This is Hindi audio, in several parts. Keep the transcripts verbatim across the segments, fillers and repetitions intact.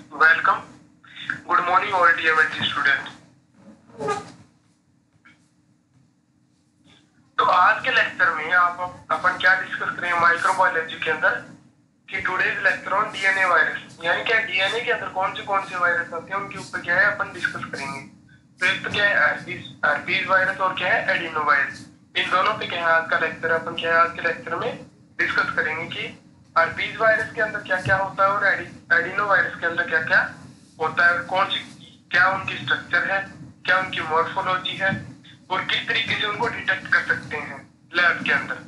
Welcome. Good morning, all D M L T students. तो आज के लेक्चर में आप अपन क्या डिस्कस करेंगे माइक्रोबायोलॉजी के अंदर कि today's lecture on DNA virus, यानी क्या डीएनए के अंदर कौन से कौन से वायरस होते हैं उनके ऊपर क्या है अपन डिस्कस करेंगे। तो एक तो क्या है हर्पीज हर्पीज वायरस और क्या है एडिनो वायरस। इन दोनों पे क्या है आज का लेक्चर अपन क्या है आज के लेक्चर में डिस्कस करेंगे कि हर्पीज वायरस के अंदर क्या क्या होता है और एडिनो वायरस के अंदर क्या क्या होता है, कौन सी क्या उनकी स्ट्रक्चर है, क्या उनकी मॉर्फोलॉजी है और किस तरीके से उनको डिटेक्ट कर सकते हैं लैब के अंदर।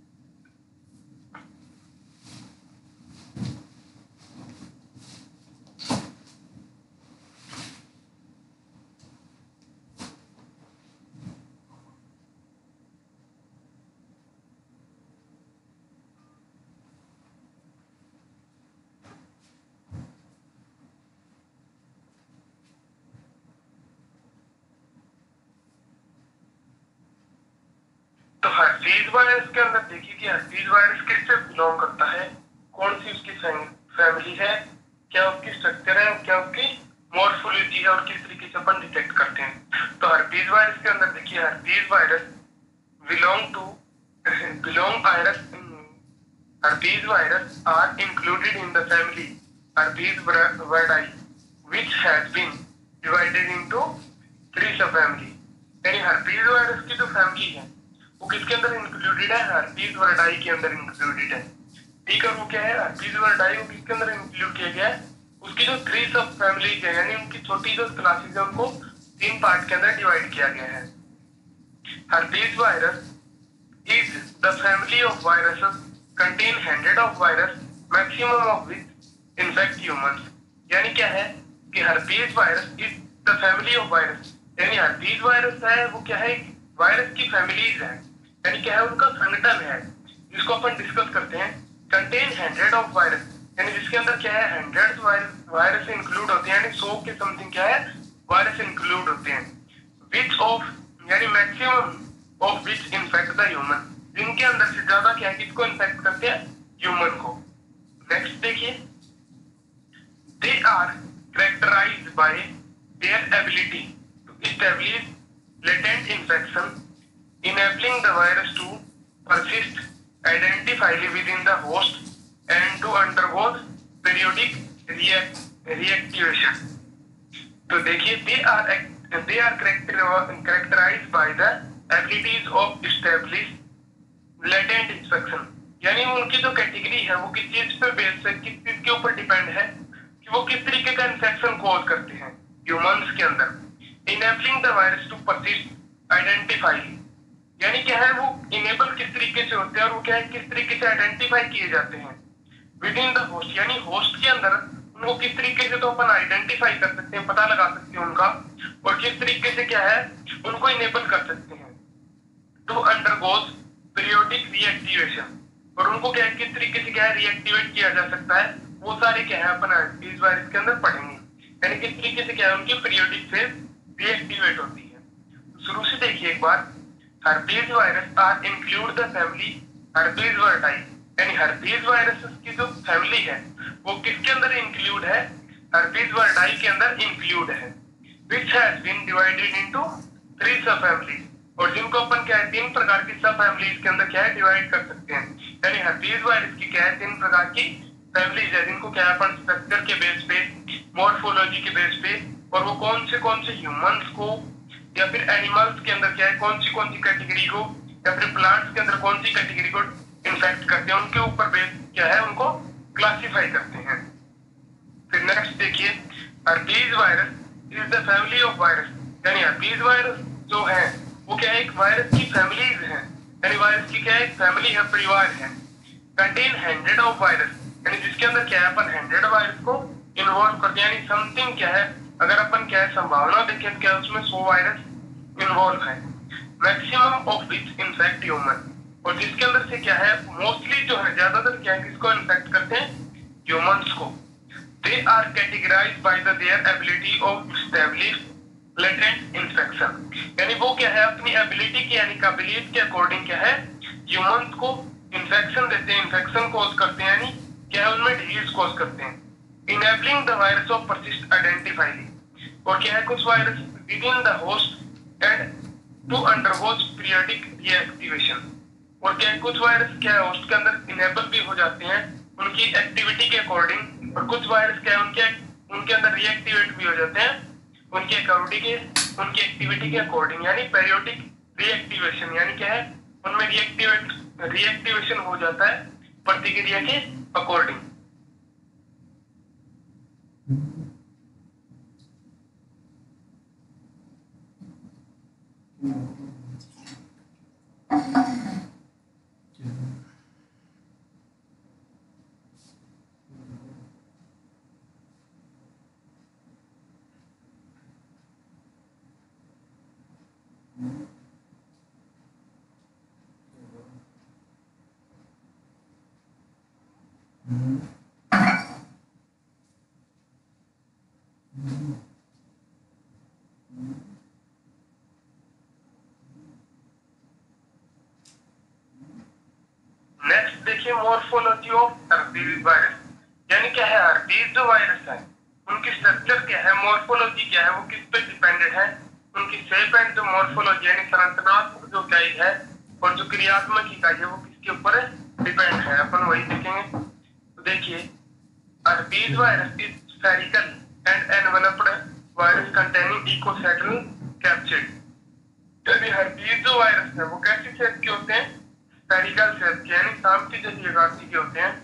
तो हर्पीज वायरस के अंदर देखिए कि हर्पीज वायरस किससे बिलोंग करता है, कौन सी उसकी फैमिली है, क्या उसकी स्ट्रक्चर है, क्या उसकी मॉर्फोलॉजी है और किस तरीके से अपन डिटेक्ट करते हैं। तो हर्पीज वायरस के अंदर देखिए herpes virus belong to belong virus herpes virus are included in the family herpes viridae which has been divided into three sub family. यानी हर्पीज वायरस की जो फैमिली है वो किसके अंदर इंक्लूडेड है, हर्पीज वर्डाई के अंदर इंक्लूडेड है। ठीक है, वो क्या है हर्पीज वर्डाई वो किसके अंदर इंक्लूड किया गया है, उसकी जो थ्री सब फैमिलीज है यानी उनकी छोटी जो क्लासेस है उनको तीन पार्ट के अंदर डिवाइड किया गया है। Herpes virus is the family of viruses contain hundred of virus maximum of which infect humans. यानी क्या है कि herpes virus is the family of virus, यानी हर्पीज वायरस है वो क्या है वायरस की फैमिलीज है, यानी क्या है उनका संगठन है जिसको अपन डिस्कस करते हैं। कंटेन हंड्रेड ऑफ वायरस यानी जिसके अंदर क्या है हंड्रेड वायरस इंक्लूड होते हैं, यानी सौ के समथिंग क्या है वायरस इंक्लूड होते हैं। विच ऑफ यानी maximum of which infect the human, जिनके अंदर से ज्यादा क्या है किसको इन्फेक्ट करते हैं ह्यूमन को। नेक्स्ट देखिए they are characterised by their ability to establish latent infection, enabling the virus to persist identifiably within the host and to undergo periodic react, reactivation. तो देखिए they are they are characterized by the abilities of establish latent infection, यानी उनकी जो कैटेगरी है वो किस चीज पे बेस्ड है, किस चीज के ऊपर डिपेंड है कि वो किस तरीके का इन्फेक्शन कॉज करते हैं ह्यूमंस के अंदर। Enabling the virus to persist identify, यानी क्या है वो इनेबल किस तरीके से होते हैं और वो क्या है किस तरीके से आइडेंटिफाई किए जाते हैं विदिन द होस्ट, यानी होस्ट के अंदर उनको किस तरीके से तो अपन आइडेंटिफाई कर सकते हैं, पता लगा सकते हैं उनका, और किस तरीके से क्या है उनको इनेबल कर सकते हैं टू अंडरगोज पीरियोडिक रीएक्टिवेशन, और उनको क्या है किस तरीके से क्या है रीएक्टिवेट किया जा सकता है, वो सारे क्या है अपन इस वायरस के अंदर पढ़ेंगे। यानी किस तरीके से क्या है उनकी पीरियोडिक फेज रीएक्टिवेट होती है। शुरू से देखिए एक बार herpes virus are include the family herpes viridae, यानी हर्पीज वायरस की जो फैमिली है वो किसके अंदर इंक्लूड है हर्पीज वर्डाई के अंदर इंक्लूड है। Which has been divided into three sub families, और जिनको अपन क्या है तीन प्रकार की सब फैमिलीज के अंदर क्या है डिवाइड कर सकते हैं। यानी हर्पीज वायरस की क्या है तीन प्रकार की फैमिलीज है जिनको क्या है अपन स्ट्रक्चर के बेस पे मॉर्फोलॉजी के बेस पे, और वो कौन से कौन से ह्यूमंस को या फिर एनिमल्स के अंदर क्या है कौन सी कौन सी कैटेगरी को या फिर प्लांट्स के अंदर कौन सी कैटेगरी को इन्फेक्ट करते हैं उनके ऊपर बेस क्या है उनको क्लासिफाई करते हैं। फिर नेक्स्ट देखिए herpes virus is the family of virus, यानी हर्पीज वायरस जो है वो क्या है एक वायरस की फैमिलीज है, यानी वायरस की क्या है फैमिली है परिवार है। कंटेन हंड्रेड ऑफ वायरस, यानी जिसके अंदर क्या है अपन हंड्रेड वायरस को इन्वॉल्व करते हैं, यानी समथिंग क्या है अगर अपन क्या है संभावना देखें तो क्या उसमें सौ वायरस इन्वॉल्व है। Maximum of which infect human, और जिसके अंदर से क्या है मोस्टली जो है ज्यादातर क्या है किसको इन्फेक्ट करते हैं ह्यूमंस को। They are categorised by the their ability of establish latent infection, यानी वो क्या है अपनी एबिलिटी की यानी काबिलियत के अकॉर्डिंग क्या है ह्यूमंस को इन्फेक्शन देते हैं, इन्फेक्शन कॉज करते हैं, यानी क्या है उनमें डिजीज कॉज करते हैं। Enabling the virus of persist identifiably. और क्या है, कुछ virus within the host and to undergoes periodic reactivation. और क्या है, कुछ वायरस क्या है होस्ट के अंदर इनेबल भी हो जाते हैं उनकी एक्टिविटी के अकॉर्डिंग, और कुछ वायरस क्या है उनके उनके अंदर रीएक्टिवेट भी हो जाते हैं उनकी एक्टिविटी के उनकी एक्टिविटी के अकॉर्डिंग, यानी पेरियोडिक रीएक्टिवेशन, यानी क्या है उनमें रीएक्टिवेट रीएक्टिवेशन हो जाता है प्रतिक्रिया के अकॉर्डिंग। नेक्स्ट देखिए मॉर्फोलॉजी ऑफ हर्पीज वायरस, यानी क्या है हर्पीज जो वायरस है उनकी स्ट्रक्चर क्या है, मॉर्फोलॉजी क्या है, वो किस पे डिपेंडेंट है, उनकी शेप एंड जो मॉर्फोलॉजी यानी संरचनात्मक जो इकाई है और जो क्रियात्मक इकाई है वो किसके ऊपर डिपेंड है, अपन वही देखेंगे। तो देखिए herpes virus is spherical and enveloped virus containing icosahedral capsid. यानी हर्पीज जो वायरस है वो कैसी शेप के होते हैं, स्फेरिकल शेप के, यानी सांप की जैसी आकृति के होते हैं।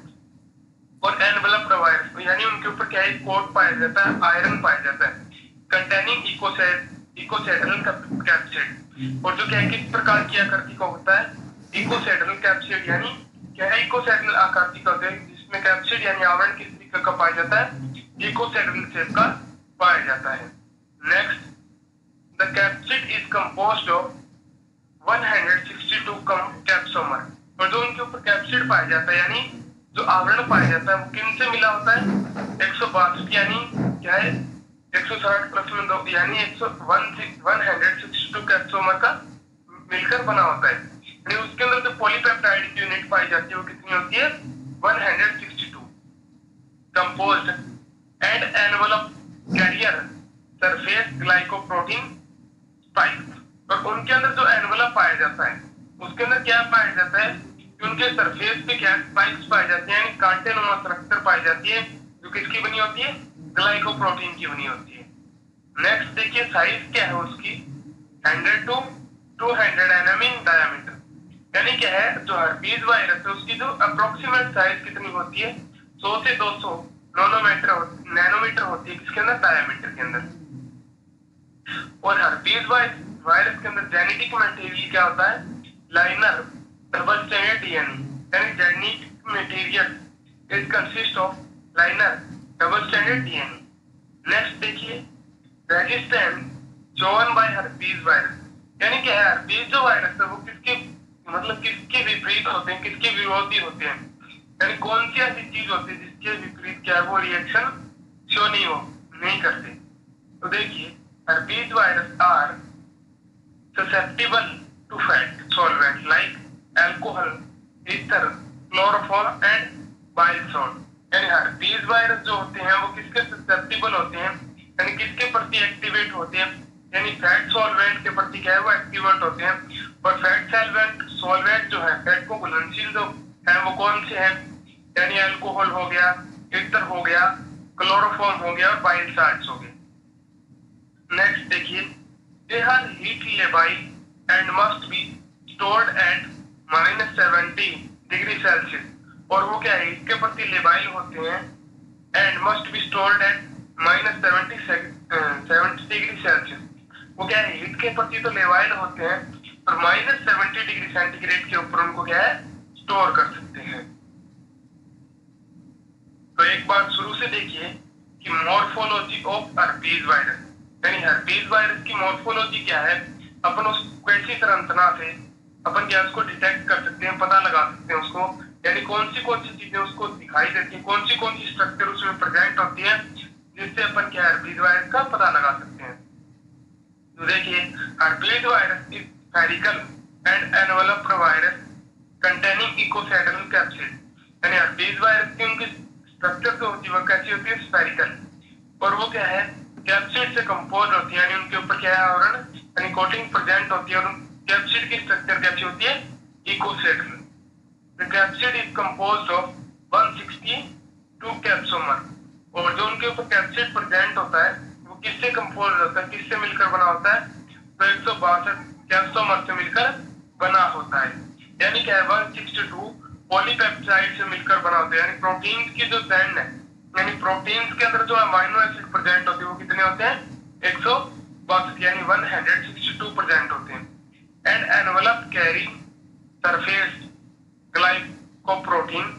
और एनवेलप्ड वायरस यानी उनके ऊपर क्या है कोट पाया जाता है, आयरन पाया जाता है, कंटेनिंग इकोसेट इकोसेट्रल कैप्सिड। और जो क्या है किस प्रकार की आकृति का होता है, इकोसेट्रल कैप्सिड, यानी क्या है इकोसेट्रल आकृति का होता है जिसमें कैप्सिड यानी आवरण किस तरीके का पाया जाता है, इकोसेट्रल शेप का पाया जाता है। Next the capsid is composed of one hundred sixty two capsomer. और जो उनके ऊपर कैप्सिड पाया जाता है यानी जो आवरण पाया जाता है वो किन से मिला होता है, एक सौ बासठ यानी क्या है एक सौ साठ प्लस में दो यानी एक सौ one hundred sixty two capsomer का मिलकर बना होता है। यानी उसके अंदर जो पॉलीपेप्टाइड की यूनिट पाई जाती है वो कितनी होती है, one hundred sixty two. Composed and envelope carrier surface glycoprotein spike. और उनके अंदर जो एनवेलप पाया जाता है उसके अंदर क्या पाया जाता है कि उनके सरफेस पे क्या स्पाइक्स पाए जाते हैं, यानी कांटेनुमा स्ट्रक्चर पाई जाती है जो किसकी बनी होती है, ग्लाइकोप्रोटीन की बनी होती है। नेक्स्ट देखिए साइज क्या है उसकी, hundred to two hundred NM in diameter. यानी क्या है जो हर्पीज वायरस है उसकी जो अप्रोक्सीमेट साइज कितनी होती है, सौ से दो सौ नैनोमीटर नैनोमीटर होती है किसके अंदर, डायमीटर के अंदर। और हर्पीज वायरस के अंदर जेनेटिक मटेरियल क्या होता है, लाइनर डबल स्ट्रैंडेड डीएनए, यानी genetic material is consist of linear double stranded DNA. Next देखिए resistant shown by herpes virus, यानी क्या है हर्पीज जो वायरस है वो किसके मतलब किसके विपरीत होते हैं, किसके विरोधी होते हैं, यानी कौन सी ऐसी चीज होती है जिसके विपरीत क्या है वो रिएक्शन शो नहीं हो नहीं करते। तो देखिए herpes virus are susceptible to fat solvent like alcohol, ether, chloroform and bile salt। यानी हर्पीज वायरस जो होते हैं वो किसके ससेप्टिबल होते हैं, यानी किसके प्रति एक्टिवेट होते हैं, यानी फैट सॉल्वेंट के प्रति क्या है वो एक्टिवेट होते हैं। और फैट सॉल्वेंट सॉल्वेंट जो है फैट को घुलनशील जो है वो कौन से हैं, यानी अल्कोहल हो गया, ईथर हो गया, क्लोरोफॉर्म हो गया और बाइल साल्ट्स हो गए। नेक्स्ट देखिए they are heat labile and must be stored at minus seventy degree Celsius। और वो क्या है इसके प्रति लेबाइल होते हैं and must be stored at minus seventy seventy degree Celsius। वो क्या है हीट के प्रति तो लेबाइल होते हैं और माइनस सेवेंटी डिग्री सेंटीग्रेड के ऊपर उनको क्या है स्टोर कर सकते हैं। तो एक बार शुरू से देखिए कि मॉर्फोलॉजी ऑफ हर्पीज वायरस, यानी हर्पीज वायरस की मॉर्फोलॉजी क्या है, अपन उस कैसी संरचना से अपन क्या उसको डिटेक्ट कर सकते हैं, पता लगा सकते हैं उसको, यानी कौन सी कौन सी चीजें उसको दिखाई देती है, कौन सी कौन सी स्ट्रक्चर उसमें प्रेजेंट होती है जिससे अपन क्या हर्पीज वायरस का पता लगा सकते हैं। तो देखिए herpes virus is spherical and enveloped virus containing icosahedral capsid. यानी हर्पीज वायरस की उनकी स्ट्रक्चर जो होती है वो कैसी होती है, स्फेरिकल, और वो क्या है, कैप्सिड से कंपोज होती है, यानी उनके ऊपर क्या है, आवरण यानी कोटिंग प्रेजेंट होती है, और कैप्सिड की स्ट्रक्चर कैसी होती है, icosahedral. The capsid is composed of one sixty two capsomer, और जो उनके ऊपर कैप्सिड प्रेजेंट होता है वो किससे कंपोज होता है, किससे मिलकर बना होता है, तो एक सौ बासठ कैप्सोमर से मिलकर बना होता है, यानी क्या है वन सिक्सटी टू पॉलीपेप्टाइड से मिलकर बना होता है, यानी प्रोटीन की जो बैंड है, यानी प्रोटीन्स के अंदर जो अमाइनो एसिड प्रेजेंट होते हैं वो कितने होते हैं, एक सौ बासठ यानी one hundred sixty two present होते हैं। And envelope carry surface glycoprotein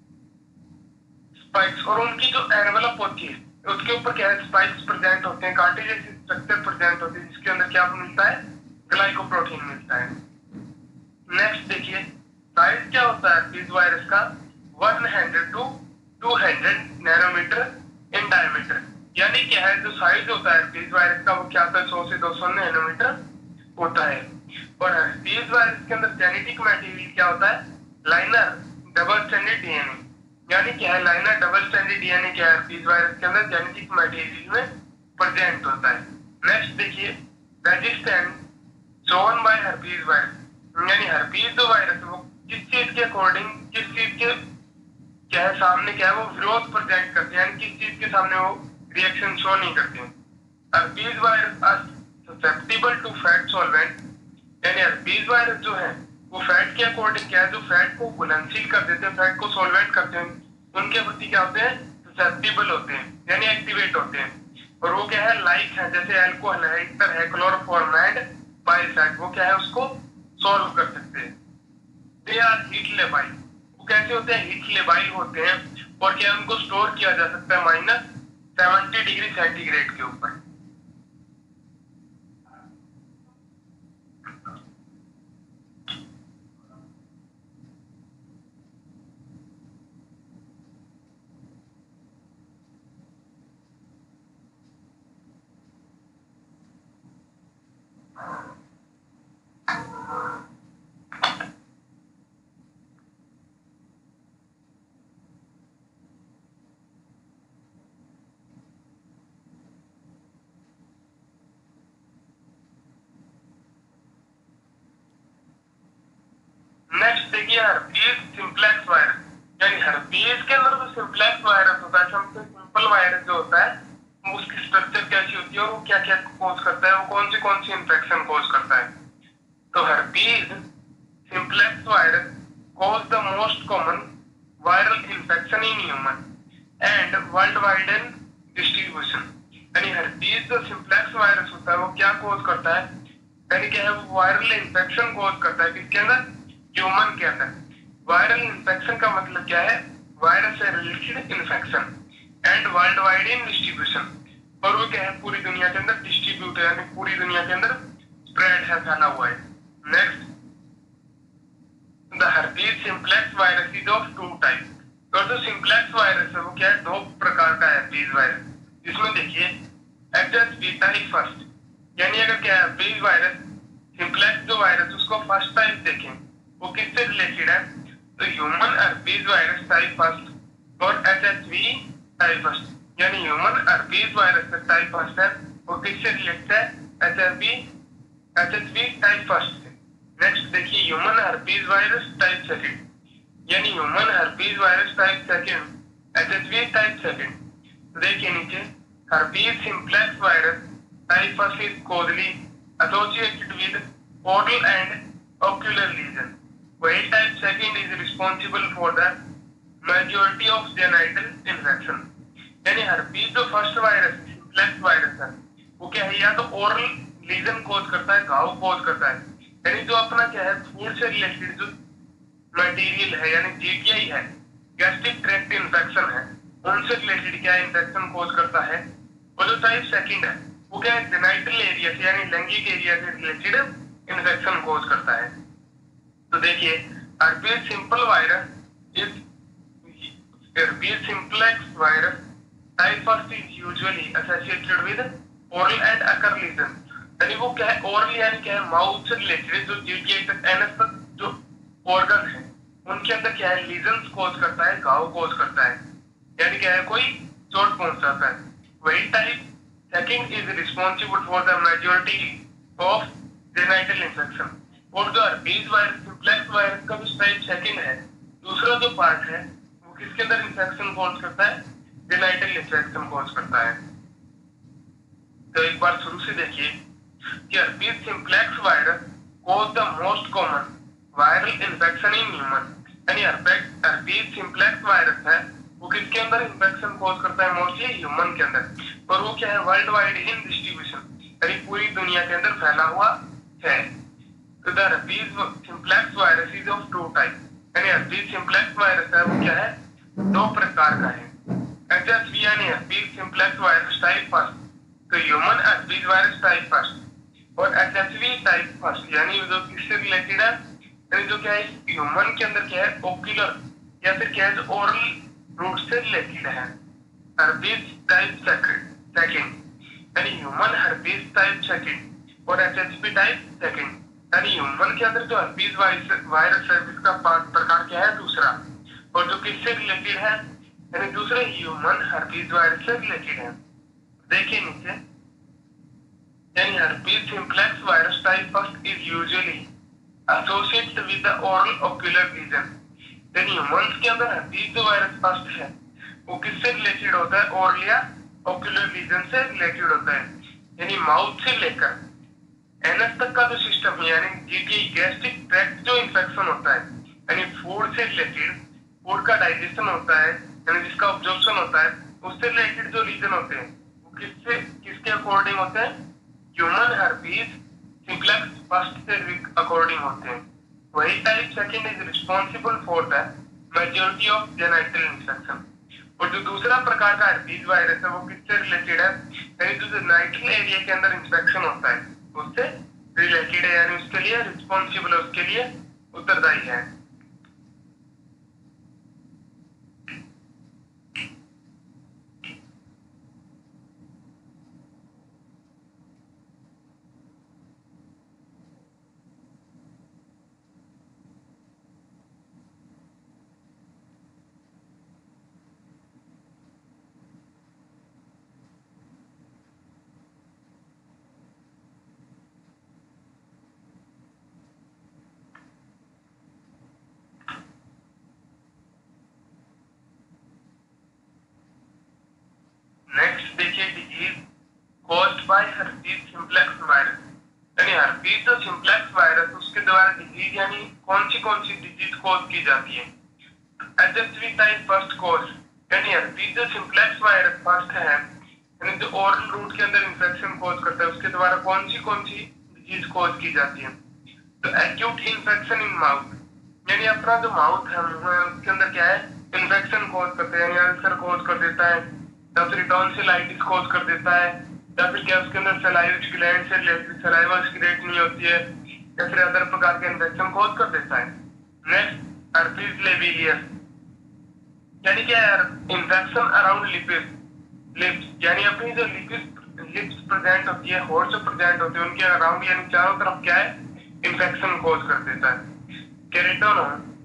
spikes, और उनकी जो एनवेलप होती है उसके ऊपर क्या है, स्पाइक्स प्रेजेंट होते हैं, कांटे जैसे स्ट्रक्चर प्रेजेंट होती है, जिसके अंदर क्या मिलता है, ग्लाइकोप्रोटीन मिलता है। नेक्स्ट देखिए साइज क्या होता है herpes वायरस का, hundred to two hundred nanometre in diameter, यानी क्या है जो साइज होता है herpes वायरस का वो क्या होता है, सौ से दो सौ नैनोमीटर होता है। और herpes वायरस के अंदर जेनेटिक मटेरियल क्या होता है, लाइनर डबल स्ट्रैंडेड डीएनए, यानी क्या है, लाइनर डबल स्ट्रैंडेड डीएनए क्या है herpes वायरस के अंदर जेनेटिक मटेरियल में प्रेजेंट होता है। नेक्स्ट देखिए resistant shown by herpes virus, यानी herpes जो वायरस है वो किस चीज के अकॉर्डिंग, किस चीज के क्या है सामने क्या है वो विरोध प्रेजेंट करते हैं, यानी किस चीज के सामने वो रिएक्शन शो नहीं करते हैं। herpes virus are susceptible to fat solvent, यानी herpes वायरस जो है वो फैट के अकॉर्डिंग क्या है, जो फैट को घुलनशील कर देते हैं, फैट को सॉल्वेंट करते हैं, उनके प्रति क्या होते हैं, ससेप्टिबल होते हैं, यानी एक्टिवेट होते हैं। और वो क्या है, लाइक है, जैसे अल्कोहल है, ईथर है, क्लोरोफॉर्म बाइसाइड, वो क्या है उसको सॉल्व कर सकते हैं। दे आर हीट लेबाइल, वो कैसे होते हैं, हीट लेबाइल होते हैं, और क्या उनको स्टोर किया जा सकता है माइनस सेवेंटी डिग्री सेंटीग्रेड के ऊपर। नेक्स्ट देखिए herpes सिंप्लेक्स वायरस, यानी herpes के अंदर जो सिंप्लेक्स वायरस होता है, सबसे सिंपल वायरस जो होता है उसकी स्ट्रक्चर कैसी होती है और वो क्या क्या कोज करता है, वो कौन सी कौन सी इंफेक्शन कोज करता है। तो herpes simplex virus cause the most common viral infection in human and world wide in distribution, यानी herpes जो सिंप्लेक्स वायरस होता है वो क्या कोज करता है, यानी क्या है वो वायरल इंफेक्शन कोज करता है, किसके अंदर, ह्यूमन के अंदर। वायरल इंफेक्शन का मतलब क्या है, वायरस से related infection, and world wide in distribution, और वो क्या है पूरी दुनिया के अंदर डिस्ट्रीब्यूट है, यानी पूरी दुनिया के अंदर स्प्रेड है, फैला हुआ है। Next the herpes simplex virus is of two type, तो जो सिंप्लेक्स वायरस है वो क्या है, दो प्रकार का herpes वायरस, जिसमें देखिए H S V type first, यानी अगर क्या है herpes वायरस सिंप्लेक्स जो वायरस उसको फर्स्ट टाइप देखें वो किससे रिलेटेड है, तो human herpes virus type first और H S V type first, यानी human herpes virus type first है वो किससे रिलेटेड है, H S V H S V type first से। नेक्स्ट देखिए human herpes virus type second, यानी human herpes virus type second H S V type second. देखिए नीचे herpes simplex virus type first is closely associated with oral and ocular lesion, while type second is responsible for the majority of genital infection, यानी herpes जो फर्स्ट वायरस सिंप्लेक्स वायरस है वो क्या है, या तो ओरल लीजन कोज करता है, घाव कोज करता है, यानी जो अपना क्या है फूड से रिलेटेड जो मटेरियल है, यानी जीटीआई है, गैस्ट्रिक ट्रैक्ट इन्फेक्शन है, उनसे रिलेटेड क्या इन्फेक्शन कोज करता है। और जो टाइप सेकंड है वो क्या है, जेनाइटल एरिया से यानी लैंगिक एरिया से रिलेटेड इन्फेक्शन कोज करता है। तो देखिए herpes simple virus is herpes simplex virus type first is usually associated with oral and ocular lesion, यानी वो क्या है ओरल यानी क्या है माउथ से रिलेटेड जो जीटीआई तक एनएस तक जो ऑर्गन है उनके अंदर क्या है लीजन्स कोज करता है, घाव कोज करता है। यानी क्या है, कोई चोट पहुंच जाता है। वही type second is responsible for the majority of genital infection. और जो हर्पीज वायरस सिंप्लेक्स वायरस का जो टाइप सेकंड है, दूसरा जो पार्ट है वो किसके अंदर इन्फेक्शन कॉज करता है, जेनाइटल इन्फेक्शन कॉज करता है। तो एक बार शुरू से देखिए कि herpes simplex virus cause the most common viral infection in human. यानी हर्पीज सिंप्लेक्स वायरस है वो किसके अंदर इन्फेक्शन कॉज करता है, मोस्टली ह्यूमन के अंदर। और वो क्या है, वर्ल्ड वाइड इन डिस्ट्रीब्यूशन, यानी पूरी दुनिया के अंदर फैला हुआ है। तो the herpes simplex virus is of two type. यानी हर्पीज सिंप्लेक्स वायरस है वो क्या है, दो प्रकार का है। एचएसवी यानी herpes simplex virus type first, तो human herpes virus type first. और एचएसवी टाइप फर्स्ट यानी जो किससे रिलेटेड है, यानी जो क्या है ह्यूमन के अंदर क्या है, ओक्यूलर या फिर क्या है ओरल रूट से रिलेटेड है। हर्पीज टाइप सेकंड यानी ह्यूमन हर्पीज टाइप सेकंड और एचएचपी टाइप सेकंड, यानी ह्यूमन के अंदर जो हर्पीज वायरस है इसका प्रकार क्या है, दूसरा। और जो किससे रिलेटेड है, यानी दूसरे ह्यूमन हर्पीज वायरस से रिलेटेड है। देखिए नीचे, यानी herpes simplex virus type first is usually associated with the oral ocular lesion. यानी ह्यूमंस के अंदर हर्पीज जो वायरस फर्स्ट है वो किससे रिलेटेड होता है, ओरल या ओक्यूलर लीजन से रिलेटेड होता है। यानी माउथ से लेकर एनस तक का जो सिस्टम है, यानी जीटी गैस्ट्रिक ट्रैक्ट जो इन्फेक्शन होता है, यानी फूड से रिलेटेड, फूड का डाइजेशन होता है, यानी जिसका ऑब्जॉर्प्शन होता है, उससे रिलेटेड जो रीजन होते हैं वो किससे किसके अकॉर्डिंग होते हैं, ह्यूमन हर्पीज सिंप्लेक्स फर्स्ट से अकॉर्डिंग होते हैं। वही type second is responsible for the majority of genital infection. और जो दूसरा प्रकार का हर्पीज वायरस है वो किससे रिलेटेड है, यानी जो जेनाइटल एरिया के अंदर इन्फेक्शन होता है उससे रिलेटेड है, यानी उसके लिए रिस्पॉन्सिबल है, उसके लिए उत्तरदायी है। नेक्स्ट देखिए, disease caused by herpes simplex virus. यानी हर्पीज जो सिंप्लेक्स वायरस उसके द्वारा डिजीज यानी कौन सी कौन सी डिजीज कॉज की जाती है। एचएसवी टाइप फर्स्ट कॉज, यानी हर्पीज जो सिंप्लेक्स वायरस फर्स्ट है, यानी जो ओरल रूट के अंदर इंफेक्शन कॉज करता है, उसके द्वारा कौन सी कौन सी डिजीज कॉज की जाती है। तो एक्यूट इन्फेक्शन इन माउथ, यानी अपना जो माउथ है उसके अंदर क्या है, इन्फेक्शन कॉज करता है, यानी अल्सर कॉज कर देता है, या फिर टॉन्सिलाइटिस कॉज कर देता है, या फिर क्या उसके अंदर सलाइवरी ग्लैंड से रिलेटेड सलाइवा सीक्रेट नहीं होती है, या फिर अदर प्रकार के इन्फेक्शन कॉज कर देता है। नेक्स्ट हर्पीज लेविलियस, यानी क्या है, इन्फेक्शन अराउंड लिपिस लिप्स, यानी अपनी जो लिपिस लिप्स प्रेजेंट होती है, होठ जो प्रेजेंट होती है उनके अराउंड यानी चारों तरफ क्या है, इन्फेक्शन कॉज कर देता है। केरेटोनो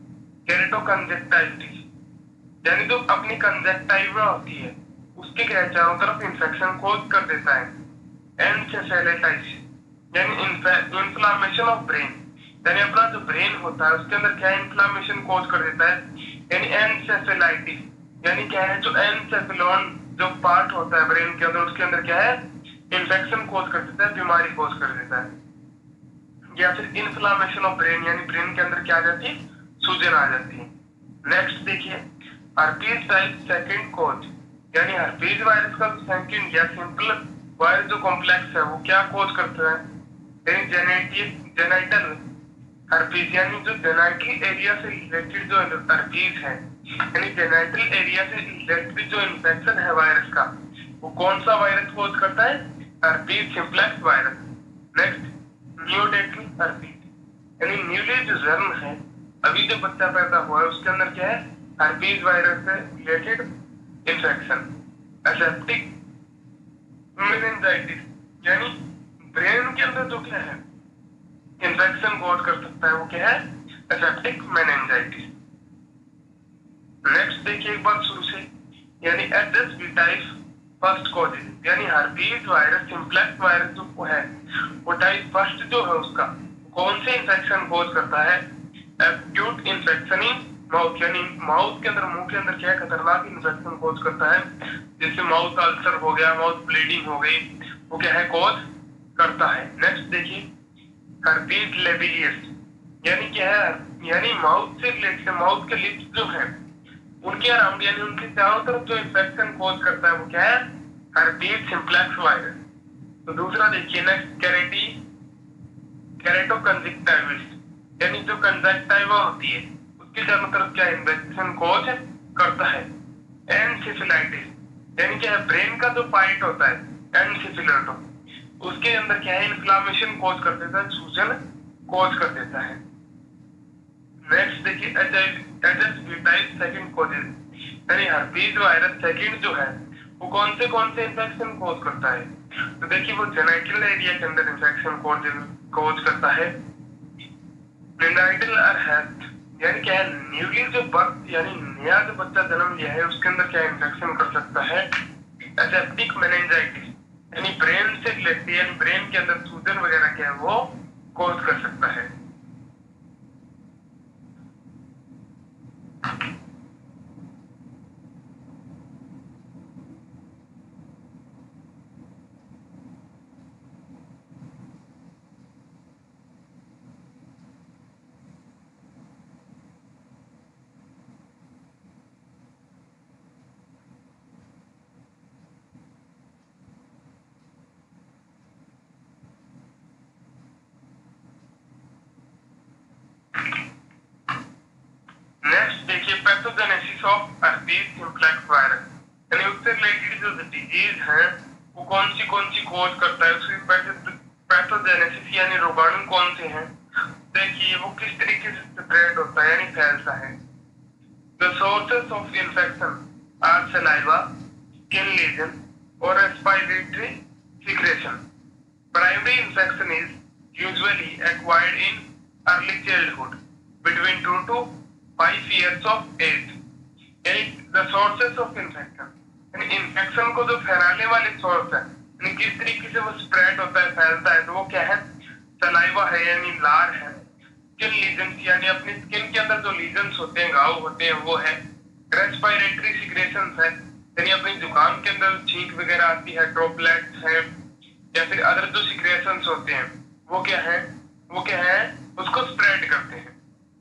केरेटोकंजक्टाइटिस, यानी जो अपनी कंजक्टाइवा होती है उसके क्या चारों तरफ इंफेक्शन कॉज कर देता है। एनसेफेलाइटिस, यानी इन्फ्लामेशन ऑफ ब्रेन, यानी अपना जो ब्रेन होता है उसके अंदर क्या इन्फ्लामेशन कॉज कर देता है। यानी एनसेफेलाइटिस, यानी क्या है, जो एनसेफेलॉन जो पार्ट होता है ब्रेन के अंदर उसके अंदर क्या है, इन्फेक्शन कॉज कर देता है, बीमारी कॉज कर देता है। या फिर इन्फ्लामेशन ऑफ ब्रेन, यानी ब्रेन के अंदर क्या आ जाती है, सूजन आ जाती है। नेक्स्ट देखिए, हर्पीज टाइप सेकंड कॉज, यानी हर्पीज वायरस का सेकंड या सिंपल वायरस जो कॉम्प्लेक्स है वो क्या कॉज करता है, यानी जेनेटिक जेनाइटल हर्पीज, यानी जो जेनाइटल एरिया से रिलेटेड जो हर्पीज है, यानी जेनाइटल एरिया से रिलेटेड जो इन्फेक्शन है वायरस का, वो कौन सा वायरस कॉज करता है, herpes simplex virus. Next neonatal herpes, यानी न्यूली जो जन्म है, अभी जो बच्चा पैदा हुआ है उसके अंदर क्या है, हर्पीज वायरस से रिलेटेड इन्फेक्शन। एसेप्टिक मेनिंजाइटिस, यानी ब्रेन के अंदर जो क्या है इन्फेक्शन कॉज कर सकता है वो क्या है, एसेप्टिक मेनिंजाइटिस। नेक्स्ट देखिए एक बार शुरू से, यानी H S V type first causes, यानी हर्पीज वायरस सिंप्लेक्स वायरस जो है वो टाइप फर्स्ट जो है उसका कौन से इंफेक्शन कोज करता है? एक्यूट इन्फेक्शन इन माउथ, यानी माउथ के अंदर, मुंह के अंदर क्या खतरनाक इन्फेक्शन कोज करता है, जैसे माउथ अल्सर हो गया, माउथ ब्लीडिंग हो गई, वो क्या है कोज करता है। नेक्स्ट देखिए हर्पीज लेबिलियस, यानी क्या है, यानी माउथ से रिलेटेड, माउथ के लिप्स जो है उनके अराउंड यानी उनके चारों तरफ जो इन्फेक्शन कोज करता है वो क्या है? Herpes simplex virus. तो दूसरा देखिए नेक्स्ट कैरेटी कैरेटोकंजक्टिविटिस, यानी जो कंजक्टिवा होती है उसके चारों तरफ क्या इन्फेक्शन कोज करता है? एनसेफेलाइटिस, यानी क्या है, ब्रेन का जो पार्ट होता है एनसेफेलाटो, उसके अंदर क्या है इन्फ्लामेशन कोज कर देता है, सूजन कोज कर देता है। नेक्स्ट देखिए एचएसवी टाइप सेकंड कॉजेज, यानी हर्पीज वायरस सेकंड जो है वो कौन से कौन से इन्फेक्शन कोज करता है? तो देखिए वो जेनाइटल एरिया के अंदर इन्फेक्शन कोज कोज करता है। निनाइटल और हेल्थ, यानी क्या है, न्यूली जो बर्थ यानी नया जो बच्चा जन्म लिया है उसके अंदर क्या इन्फेक्शन कर सकता है? एसेप्टिक मेनिंजाइटिस, यानी ब्रेन से रिलेटेड, यानी ब्रेन के अंदर सूजन वगैरह क्या है वो कोज कर सकता है। Pathogenesis of herpes simplex virus, यानी उससे रिलेटेड जो डिजीज है वो कौन सी कौन सी कोज करता है, उसकी पैथोजेनेसिस यानी रोगाणु कौन से हैं? देखिए वो किस तरीके से स्प्रेड होता है यानी फैलता है। The sources of infection are saliva, skin lesion और respiratory secretion. Primary infection is usually acquired in early childhood between two to five years of age, यानी द सोर्सेस ऑफ इन्फेक्शन, यानी इन्फेक्शन को जो फैलाने वाले सोर्स है, यानी किस तरीके से वो स्प्रेड होता है, फैलता है, तो वो क्या है? सलाइवा है यानी लार है, स्किन लीजन यानी अपनी स्किन के अंदर जो लीजन्स होते हैं, घाव होते हैं वो है, रेस्पिरेटरी सिक्रेशंस है, यानी अपनी जुकाम के अंदर छींक वगैरह आती है, ड्रॉपलेट्स है, या फिर अदर जो सिक्रेशंस होते हैं वो क्या है, वो क्या है उसको स्प्रेड करते हैं।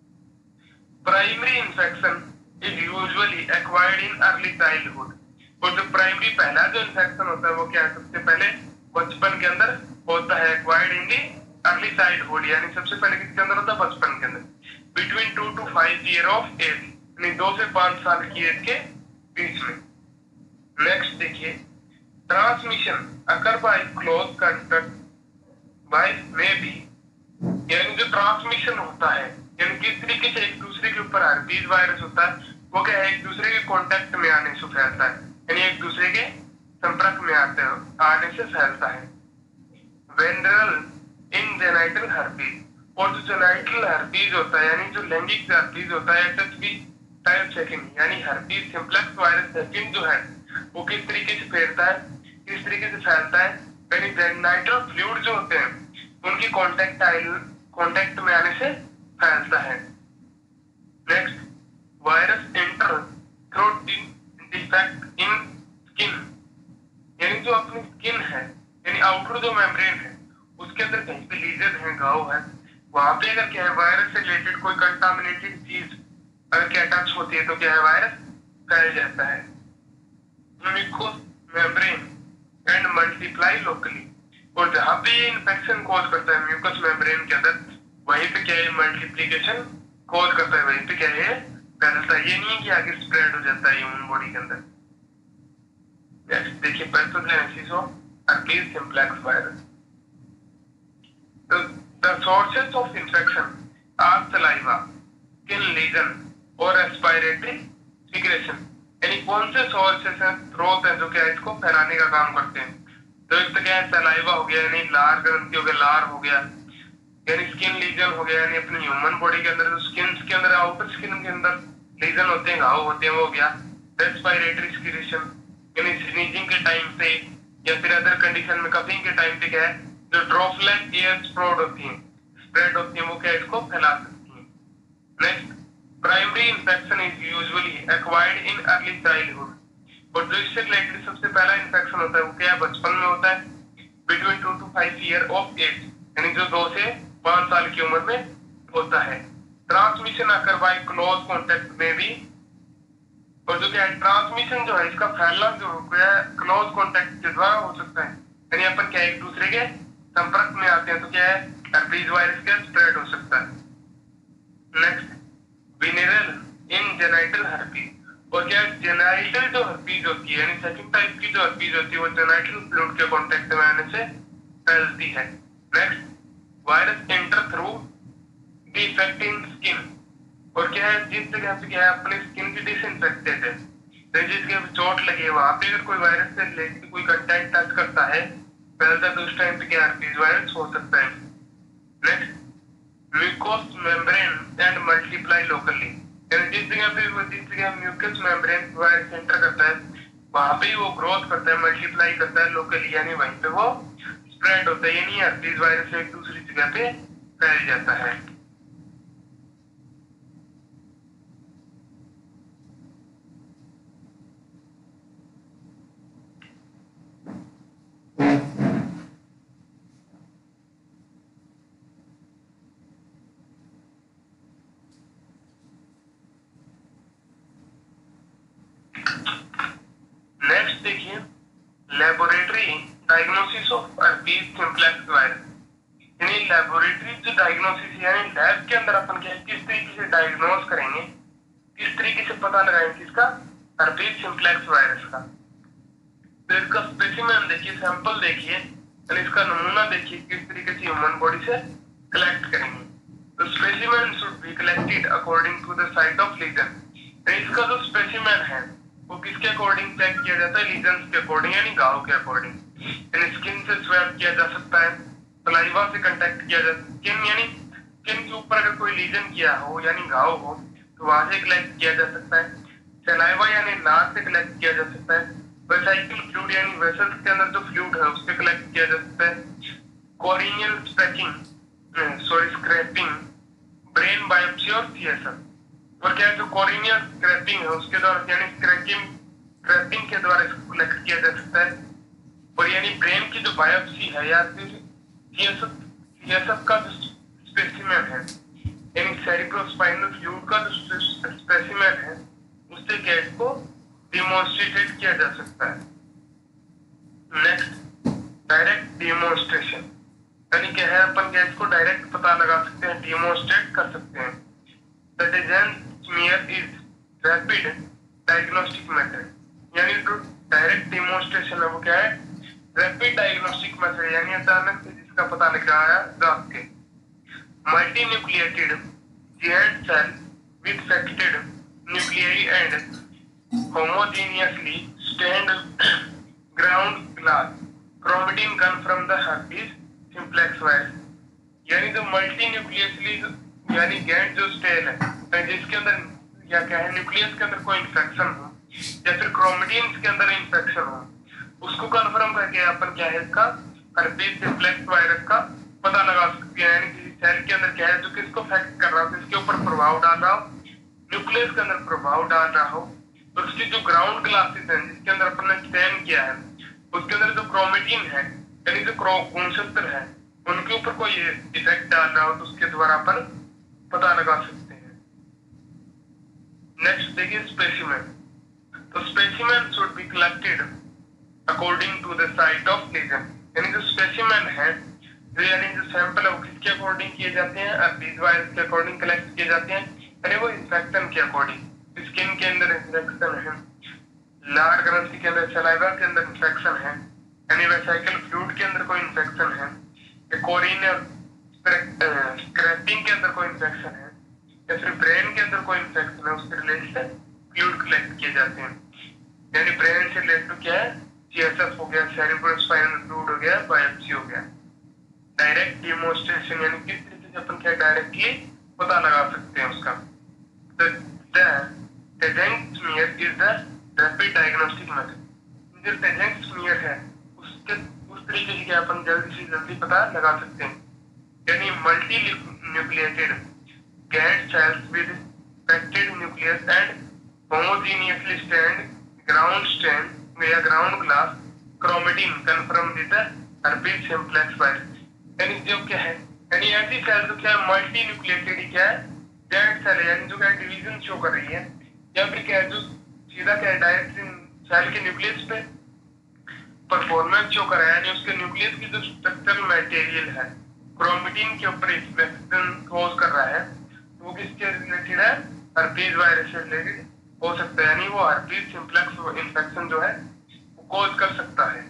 Primary infection is usually acquired in early childhood, और जो प्राइमरी पहला जो इन्फेक्शन होता है वो क्या है, सबसे पहले बचपन के अंदर होता है, acquired in the early childhood, यानी सबसे पहले किसके अंदर होता है? बचपन के अंदर, between two to five year of age, यानी दो से पांच साल की एज के बीच में। नेक्स्ट देखिए transmission occur by close contact by may be, यानी जो ट्रांसमिशन होता है यानी किस तरीके से एक दूसरे के ऊपर हर्पीज वायरस होता है वो क्या है, एक दूसरे के कांटेक्ट में आने से फैलता है, यानी एक दूसरे के संपर्क में आते आने से फैलता है। वेंड्रल इन जेनाइटल हर्पीज, और जो जेनाइटल हर्पीज होता है यानी जो लैंगिक हर्पीज होता है एचएचवी टाइप सेकंड, यानी हर्पीज सिंप्लेक्स वायरस सेकंड जो है वो किस तरीके से फैलता है, किस तरीके से फैलता है, यानी जेनाइटल फ्लूइड जो होते हैं उनकी कांटेक्ट कांटेक्ट में आने से फैलता है। Next virus enter through defect in skin, यानी जो अपनी स्किन है यानी आउटर जो मेम्ब्रेन है उसके अंदर कहीं पे लीजन है, घाव है, वहां पे अगर क्या है वायरस से रिलेटेड कोई कंटामिनेटेड चीज अगर क्या टच होती है तो क्या है वायरस फैल जाता है। Mucous membrane and multiply locally, और जहां पे ये इन्फेक्शन कॉज करता है म्यूकस मेम्ब्रेन के अंदर वहीं पे क्या है मल्टीप्लिकेशन कॉज करता है, वहीं पे क्या है फैलता है, ये नहीं है कि आगे स्प्रेड हो जाता है ह्यूमन बॉडी के अंदर। नेक्स्ट देखिए pathogenesis of herpes simplex virus. The sources of infection are saliva, skin lesion और रेस्पिरेटरी सिक्रेशन, यानी कौन से सोर्सेस हैं, स्रोत हैं जो क्या इसको फैलाने का काम करते हैं? तो एक तो क्या है सलाइवा हो गया यानी लार ग्रंथि हो गया, लार हो गया, यानी स्किन लीजन हो गया यानी अपनी ह्यूमन बॉडी के अंदर जो स्किन के अंदर आउटर स्किन के अंदर लीजन होते हैं, घाव होते हैं वो हो गया, रेस्पिरेटरी सिक्रीशन यानी स्नीजिंग के टाइम पे या फिर अदर कंडीशन में कफिंग के टाइम पे क्या है जो ड्रॉपलेट एयर स्प्रेड होती है स्प्रेड होती है वो क्या इसको फैला सकती है। Next, primary infection is usually acquired in early childhood और जो इससे रिलेटेड सबसे पहला इंफेक्शन होता है वो क्या है बचपन में होता है between two to five year of age यानी जो दो से पांच साल की उम्र में होता है। Transmission occur by close contact में भी और जो क्या है ट्रांसमिशन जो है इसका फैलना जो है क्लोज कॉन्टेक्ट के द्वारा हो सकता है यानी अपन क्या एक दूसरे के संपर्क में आते हैं तो क्या है हर्पीज वायरस का स्प्रेड हो सकता है। Next, venereal in genital herpes और क्या जेनाइटल जो हर्पीज होती है यानी सेकंड टाइप की जो हर्पीज होती है वो जेनाइटल फ्लूइड के कांटेक्ट में आने से फैलती है। Next, virus enter through defect in skin और क्या है जिस जगह पे क्या है अपने स्किन की डिसइंफेक्टेड है तो जिस जगह पे चोट लगी है वहां पे अगर कोई वायरस से रिलेटेड कोई कंटेंट टच करता है फैलता है तो उस टाइम पे क्या हर्पीज वायरस हो सकता है। Next, mucous membrane and multiply locally यानी जिस जगह पे वो जिस जगह म्यूकस मेम्ब्रेन वायरस एंटर करता है वहां पे वो ग्रोथ करता है मल्टीप्लाई करता है लोकली यानी वहीं पे वो स्प्रेड होता है यानी हर्पीज वायरस एक दूसरी जगह पे फैल जाता है। नेक्स्ट देखिए laboratory diagnosis of herpes simplex virus यानी लेबोरेटरी जो डायग्नोसिस यानी लैब के अंदर अपन क्या किस तरीके से डायग्नोज करेंगे किस तरीके से पता लगाएंगे इसका हर्पीज सिम्प्लेक्स वायरस का। तो इसका स्पेसिमेन देखिए सैंपल देखिए और इसका नमूना देखिए किस तरीके से ह्यूमन बॉडी से कलेक्ट करेंगे। तो specimen should be collected according to the site of lesion इसका जो स्पेसिमेन है वो किसके अकॉर्डिंग चेक किया जाता है लीजन्स के अकॉर्डिंग यानी घाव के अकॉर्डिंग यानी स्किन से स्वैप किया जा सकता है सलाइवा से कांटेक्ट किया जा स्किन यानी स्किन के ऊपर अगर कोई लीजन किया हो यानी घाव हो तो वहां से कलेक्ट किया जा सकता है। सलाइवा यानी नाक से कलेक्ट किया जा सकता है। वेसाइकल फ्लूइड यानी वेसल्स के अंदर जो फ्लूइड है उससे कलेक्ट किया जा सकता है। Corneal stretching sorry scraping brain biopsy और सीएसएफ और क्या है जो कोरिनियल स्क्रैपिंग है उसके द्वारा यानी स्क्रैपिंग स्क्रैपिंग के द्वारा इसको कलेक्ट किया जा सकता है और यानी ब्रेन की जो बायोप्सी है या फिर सीएसएफ सीएसएफ का जो स्पेसिमेन है यानी सेरिब्रोस्पाइनल फ्लूइड का जो स्पेसिमेन है उससे क्या इसको डिमॉन्स्ट्रेटेड किया जा सकता है। नेक्स्ट, डायरेक्ट डिमॉन्स्ट्रेशन यानी क्या है अपन क्या इसको डायरेक्ट पता लगा सकते हैं डिमॉन्स्ट्रेट कर सकते हैं। The design smear is rapid diagnostic method यानी जो डायरेक्ट डिमॉन्स्ट्रेशन है वो क्या है रैपिड डायग्नोस्टिक मेथड यानी अचानक से जिसका पता लगाया जा सके। Multi nucleated giant cell with affected nuclei and homogeneously stained ground glass chromatin gun from the herpes simplex virus यानी जो मल्टी न्यूक्लियसली यानी गैंड जो स्टेल है जिसके अंदर या क्या है न्यूक्लियस के अंदर कोई इंफेक्शन हो या फिर क्रोमेटिन्स के अंदर इंफेक्शन हो उसको कंफर्म करके अपन क्या है इसका हर्पीज सिम्प्लेक्स वायरस का पता लगा सकते हैं। यानी किसी सेल के अंदर क्या है जो किसको अफेक्ट कर रहा हो किसके ऊपर प्रभाव डाल रहा हो न्यूक्लियस के अंदर प्रभाव डाल रहा हो तो उसकी जो ग्राउंड ग्लासेस हैं जिसके अंदर अपन ने स्टेन किया है उसके अंदर जो क्रोमेटिन है यानी जो गुणसूत्र है उनके ऊपर कोई इफेक्ट डाल रहा हो तो उसके द्वारा अपन पता लगा सकते हैं। नेक्स्ट देखिए स्पेसिमेन। तो specimen should be collected according to the site of lesion यानी जो स्पेसिमेन है जो यानी जो सैंपल है वो किसके अकॉर्डिंग किए जाते हैं हर्पीज वायरस के अकॉर्डिंग कलेक्ट किए जाते हैं यानी वो इंफेक्शन के अकॉर्डिंग स्किन के अंदर इंफेक्शन है लार ग्रंथि के अंदर सलाइवा के अंदर इंफेक्शन है यानी वेसाइकल फ्लूइड के अंदर कोई इंफेक्शन है कोरिनियल स्क्रैपिंग के अंदर कोई इंफेक्शन है या फिर ब्रेन के अंदर कोई इंफेक्शन है उसके रिलेटेड फ्लूइड कलेक्ट किए जाते हैं यानी ब्रेन से रिलेटेड क्या है सीएसएफ हो गया सेरिब्रोस्पाइनल फ्लूइड हो गया बायोप्सी हो गया। डायरेक्ट डिमॉन्स्ट्रेशन यानी किस तरीके से अपन क्या डायरेक्टली पता लगा सकते हैं उसका। The the the smear is the rapid diagnostic method. जो टेजेंट स्मीयर है उसके उस तरीके से अपन जल्दी से जल्दी पता लगा सकते हैं। यानी मल्टी न्यूक्लिएटेड गैड cells with packed nucleus and homogeneously stand ground stand या ground glass chromatin confirm with herpes simplex virus. यानी जो क्या है, यानी ऐसी सेल जो क्या है मल्टी न्यूक्लिएटेड क्या है, गैड सेल यानी जो क्या डिवीजन शो कर रही है, या फिर क्या है जो सीधा क्या है डायरेक्ट सेल के न्यूक्लियस पे परफॉर्मेंस शो कर रहा है, यानी उसके न्यूक्लियस की जो स्ट्रक्चरल मटेरियल है क्रोमेटिन के ऊपर एक्सप्रेशन कोज कर रहा है, तो वो किसके रिलेटेड है, हर्पीज वायरस से रिलेटेड हो सकता है। यानी वो हर्पीज सिम्प्लेक्स इन्फेक्शन जो है वो कोज कर सकता है।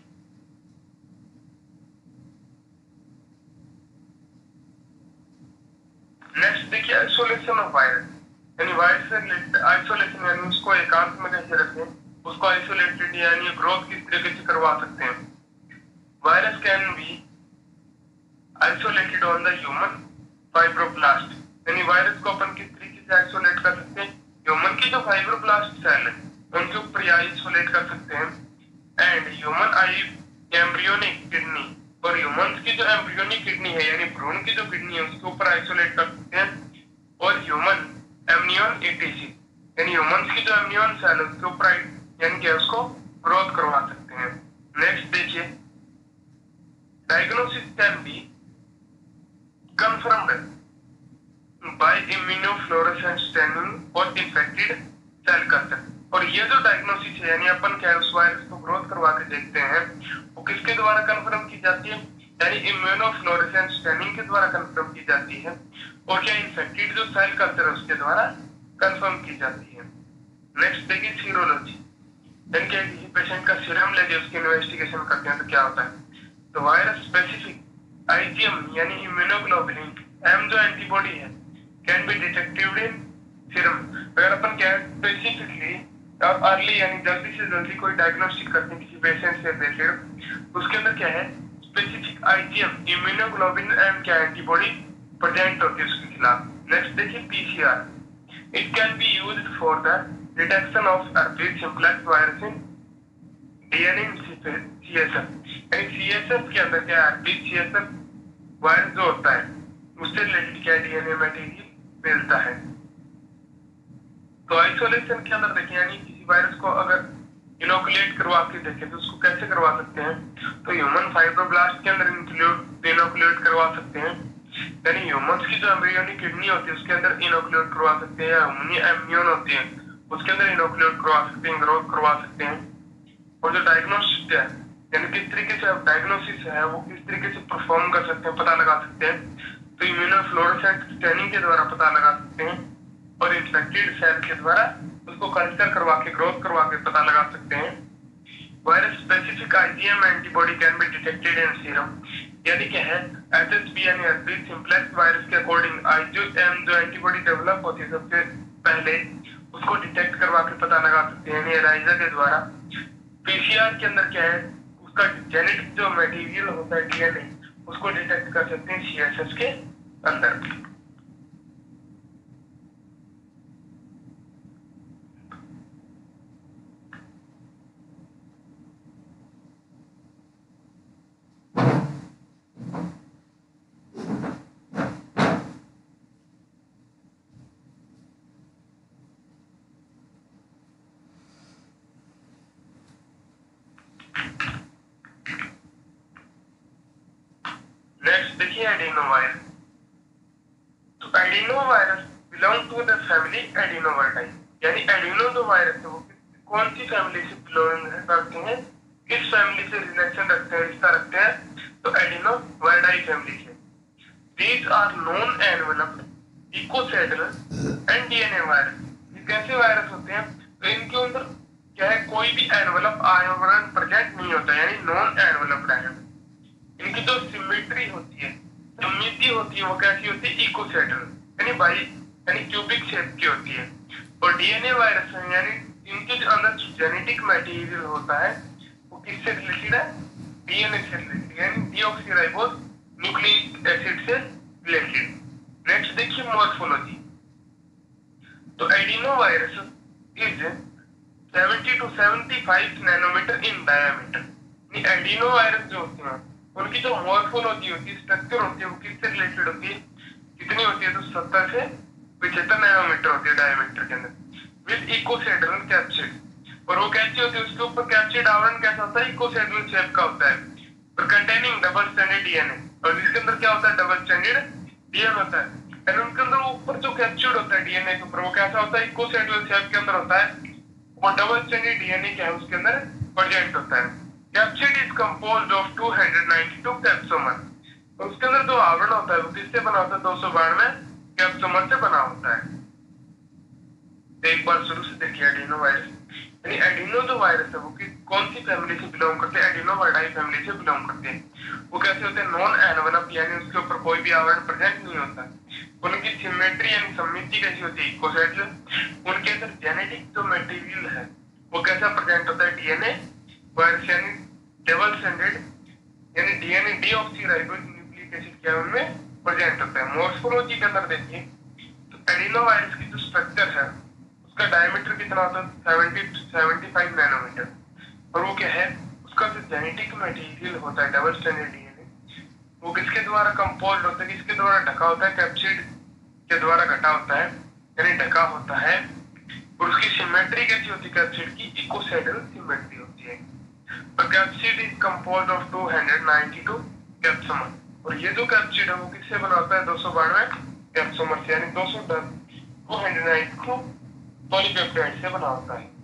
नेक्स्ट देखिए आइसोलेशन ऑफ वायरस, यानी वायरस से रिलेटेड आइसोलेशन, यानी उसको एकांत में कैसे रखें, उसको आइसोलेटेड यानी ग्रोथ किस तरीके से करवा सकते हैं। Virus can be isolated on the human fibroblast, यानी वायरस को अपन किस तरीके से आइसोलेट कर सकते हैं, ह्यूमन की जो फाइब्रोब्लास्ट सेल है उनके ऊपर आइसोलेट कर सकते हैं। And human eye embryonic kidney, और ह्यूमंस की जो एम्ब्रियोनिक किडनी है यानी भ्रूण की जो किडनी है उसके ऊपर आइसोलेट कर सकते हैं। और ह्यूमन एमनियन एटीसी, यानी ह्यूमंस की जो एमनियन सेल है उसके ऊपर यानी कि उसको ग्रोथ करवा सकते हैं। नेक्स्ट देखिए diagnosis can be confirmed by immunofluorescence staining और infected cell culture। और ये जो डायग्नोसिस है यानी अपन क्या है उस वायरस को ग्रोथ करवा के देखते हैं, वो किसके द्वारा कंफर्म की जाती है, यानी इम्यूनोफ्लोरेसेंस स्टैनिंग के द्वारा कंफर्म की जाती है। और क्या इन्फेक्टेड जो सेल कल्चर है उसके द्वारा कंफर्म की जाती है। नेक्स्ट देखिए सीरोलॉजी, यानी कि किसी पेशेंट का सीरम लेके उसकी इन्वेस्टिगेशन करते हैं तो क्या होता है, तो वायरस स्पेसिफिक आईजीएम यानी इम्यूनोग्लोबुलिन एम जो एंटीबॉडी है can be detected in serum. अगर अपन क्या स्पेसिफिकली और अर्ली यानी जल्दी से जल्दी कोई डायग्नोस्टिक करते हैं किसी पेशेंट से रिलेटेड, उसके अंदर क्या है स्पेसिफिक आईजीएम इम्यूनोग्लोबुलिन एम क्या एंटीबॉडी प्रेजेंट होती है उसके खिलाफ। नेक्स्ट देखिए PCR, it can be used for the detection of herpes simplex virus in DNA CSF, यानी सीएसएफ के अंदर क्या हर्पीज सीएसएफ वायरस जो होता है उससे रिलेटेड क्या डीएनए मटेरियल मिलता है। तो आइसोलेशन के अंदर देखिए यानी किसी वायरस को अगर इनोकुलेट करवा के देखें तो उसको कैसे करवा सकते हैं, तो ह्यूमन फाइब्रोब्लास्ट के अंदर इनोकुलेट करवा सकते हैं, यानी ह्यूमंस की जो एम्ब्रियोनिक किडनी होती है उसके अंदर इनोकुलेट करवा सकते हैं, या ह्यूमन एम्ब्रियोन होती है उसके अंदर इनोकुलेट करवा सकते हैं, ग्रोथ करवा सकते हैं। और जो डायग्नोस्टिक है यानी किस तरीके से डायग्नोसिस है वो किस तरीके से परफॉर्म कर सकते हैं, पता लगा सकते हैं, तो इम्यूनोफ्लोरेसेंस स्टैनिंग के द्वारा पता लगा सकते हैं, और इन्फेक्टेड सेल के द्वारा उसको कल्चर करवा के ग्रोथ करवा के पता लगा सकते हैं। Virus specific IgM antibody can be detected in serum, यानी क्या है एचएसपी यानी हर्पीज सिम्प्लेक्स वायरस के अकॉर्डिंग आईजीएम जो एंटीबॉडी डेवलप होती है सबसे पहले उसको डिटेक्ट करवा के पता लगा सकते हैं यानी एलाइजा के द्वारा। पीसीआर के अंदर क्या है उसका जेनेटिक जो मटेरियल होता है डीएनए उसको डिटेक्ट कर सकते हैं सीएसएस के अंदर। नेक्स्ट देखिए एडिनोवायरस, तो adenovirus belong to the family Adenoviridae, यानी एडिनो जो वायरस है वो कौन सी फैमिली से बिलोंग करते हैं, किस फैमिली से रिलेशन रखते हैं, रिश्ता रखते हैं, तो एडिनोवर्टाई फैमिली से। These are non enveloped icosahedral and DNA virus, ये कैसे वायरस होते हैं, तो इनके अंदर क्या है कोई भी एनवेलप आवरण प्रेजेंट नहीं होता यानी नॉन एनवेलप्ड है। इनकी जो सिमेट्री होती है सममिति होती है वो कैसी होती है इकोसेडरल यानी बाई यानी क्यूबिक शेप की होती है। और डीएनए वायरस है यानी इनके जो अंदर जेनेटिक मटेरियल होता है वो किससे रिलेटेड है, डीएनए से रिलेटेड यानी डीऑक्सीराइबोज न्यूक्लिक एसिड से रिलेटेड। नेक्स्ट देखिए मॉर्फोलॉजी, तो adeno virus is seventy to seventy five nanometer in diameter. Adeno virus जो होती है उनकी जो मॉर्फोलॉजी होती है, स्ट्रक्चर होती है, वो किससे रिलेटेड होती है, कितनी होती है, तो सत्तर से पचहत्तर नैनोमीटर होती है डायमीटर के अंदर, विद इकोसेड्रल कैप्सिड। और वो कैसी होती है, उसके ऊपर कैप्सिड आवरण कैसा होता है, इकोसेड्रल शेप का होता है, और कंटेनिंग डबल स्टैंडर्ड डीएनए। और इसके अंदर क्या होता है, डबल स्टैंडर्ड डीएनए होता है। एंड उनके अंदर ऊपर जो कैप्सिड होता है डीएनए के ऊपर, वो कैसा होता है, इकोसेड्रल शेप के अंदर होता है, वो डबल स्टैंडर्ड डीएनए क्या है उसके अंदर प्रेजेंट होता है। Capsid is composed of two hundred ninety two capsomer. और उसके अंदर जो आवरण होता है वो किससे बना होता है, दो सौ बानवे कैप्सोमर से बना होता है। तो एक बार शुरू से देखिए, एडिनो वायरस यानी एडिनो जो वायरस है वो कि कौन सी फैमिली से बिलोंग करते हैं, एडिनोवायराई फैमिली से बिलोंग करते हैं। वो कैसे होते हैं, नॉन एनवलप यानी उसके ऊपर कोई भी आवरण प्रेजेंट नहीं होता। उनकी सिमेट्री यानी सममिति कैसी होती है, इकोसेड्रल। उनके अंदर जेनेटिक जो मटेरियल है वो कैसा प्रेजेंट होता है, डीएनए वायरस यानी डबल स्टैंडर्ड यानी डीएनए डीऑक्सीराइबोज न्यूक्लिक एसिड क्या है उनमें प्रेजेंट होता है। मॉर्फोलॉजी के अंदर देखिए तो एडिनो वायरस की जो स्ट्रक्चर है उसका डायमीटर कितना होता है, सेवेंटी सेवेंटी फाइव नैनोमीटर। और वो क्या है, उसका जो जेनेटिक मटेरियल होता है डबल स्टैंडर्ड डीएनए, वो किसके द्वारा कंपोज होता है, किसके द्वारा ढका होता है, कैप्सिड के द्वारा घटा होता है यानी ढका होता है। और उसकी सिमेट्री कैसी होती है, कैप्सिड की इकोसेड्रल सिमेट्री होती है। और capsid is composed of two hundred ninety two capsomer. और ये जो कैप्सिड है वो किससे बना होता है, दो सौ बानवे कैप्सोमर से यानी दो सौ दस two hundred ninety two polypeptide से बना होता है।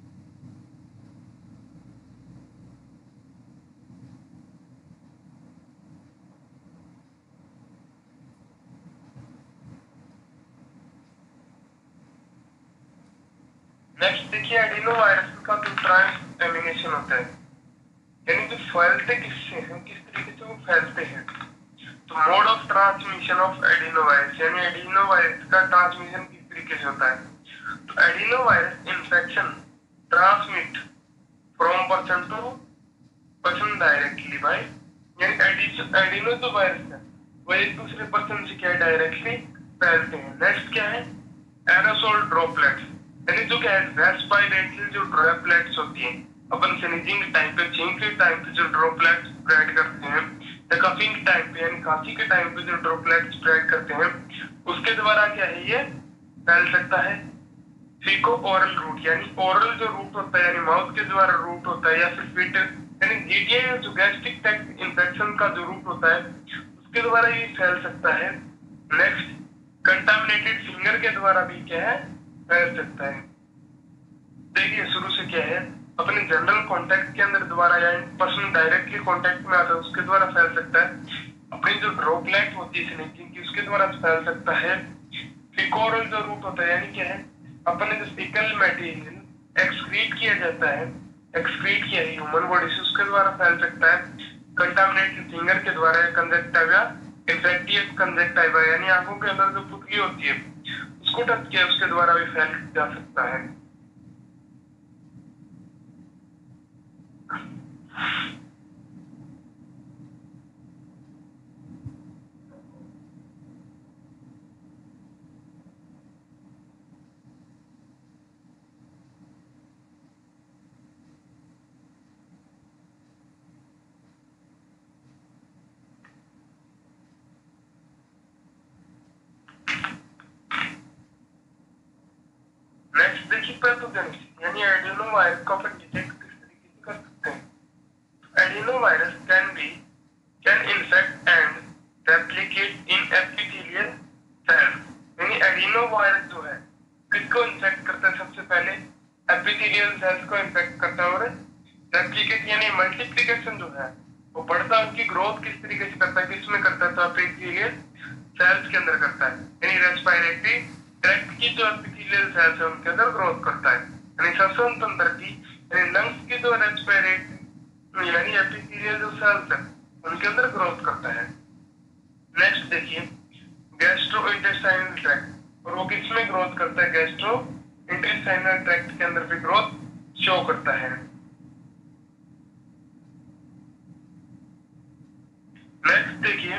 नेक्स्ट देखिए, एडिनो वायरस का जो ट्रांस एमिनेशन होता है यानी जो फैलते किससे हैं, किस तरीके से वो फैलते हैं। तो mode of transmission of adeno virus यानी एडिनो वायरस का ट्रांसमिशन किस तरीके से होता है। तो adeno virus infection transmit from person to person directly by यानी एडिनो जो वायरस है वो एक दूसरे पर्सन से क्या डायरेक्टली फैलते हैं। नेक्स्ट क्या है, एरोसोल ड्रॉपलेट्स यानी जो क्या है रेस्पिरेटरी जो ड्रॉपलेट्स होती हैं, अपन स्नीजिंग टाइम पे, छींकते टाइम पे जो ड्रॉपलेट्स स्प्रेड करते हैं, या कफिंग टाइम पे यानी खांसी के टाइम पे जो ड्रॉपलेट्स स्प्रेड करते हैं, उसके द्वारा क्या है ये फैल सकता है। फीको ओरल रूट यानी ओरल जो रूट होता है यानी माउथ के द्वारा रूट होता है, या फिर फिट यानी जीटीआई जो गैस्ट्रिक ट्रैक्ट इन्फेक्शन का जो रूट होता है उसके द्वारा ये फैल सकता है। नेक्स्ट, कंटामिनेटेड फिंगर के द्वारा भी क्या है फैल सकता है। देखिए शुरू से क्या है, अपने जनरल कांटेक्ट के अंदर द्वारा या पर्सन डायरेक्टली कांटेक्ट में आता है उसके द्वारा फैल सकता है। अपनी जो ड्रॉपलेट होती है स्नीजिंग की उसके द्वारा फैल सकता है। फिकोरल जो रूट होता है यानी क्या है, अपने जो फीकल मटेरियल एक्सक्रीट किया जाता है, एक्सक्रीट किया है ह्यूमन बॉडी से, उसके द्वारा फैल सकता है। कंटामिनेटेड फिंगर के द्वारा या कंजक्टिवा इन्फेक्टियस कंजक्टिवा यानी आंखों के अंदर जो पुतली होती है उसको टच किया उसके द्वारा भी फैल जा सकता है। नेक्स्ट देखिए, पैथोजेनिसिस यानी एडिनो वायरस को अपन डिटेक्ट किस तरीके से कर सकते हैं। Adeno virus can be can infect and replicate in epithelial cells यानी एडिनो वायरस जो है किसको इन्फेक्ट करता है, सबसे पहले एपिथेलियल सेल्स को इन्फेक्ट करता है। और रेप्लिकेट यानी मल्टीप्लिकेशन जो है वो बढ़ता है, उनकी ग्रोथ किस तरीके से करता है, किसमें करता है, तो एपिथेलियल सेल्स के अंदर करता है यानी रेस्पिरेटरी ट्रैक्ट की जो एपिथेलियल सेल्स है उनके अंदर ग्रोथ करता है। यानी श्वसन तंत्र की यानी लंग्स की जो रेस्पिरेटरी यानी एपिथेलियल जो सेल्स है उनके अंदर ग्रोथ करता है। नेक्स्ट देखिए, गैस्ट्रो इंटेस्टाइनल ट्रैक्ट, और वो किसमें ग्रोथ करता है, गैस्ट्रो इंटेस्टाइनल ट्रैक्ट के अंदर भी ग्रोथ शो करता है। नेक्स्ट देखिए,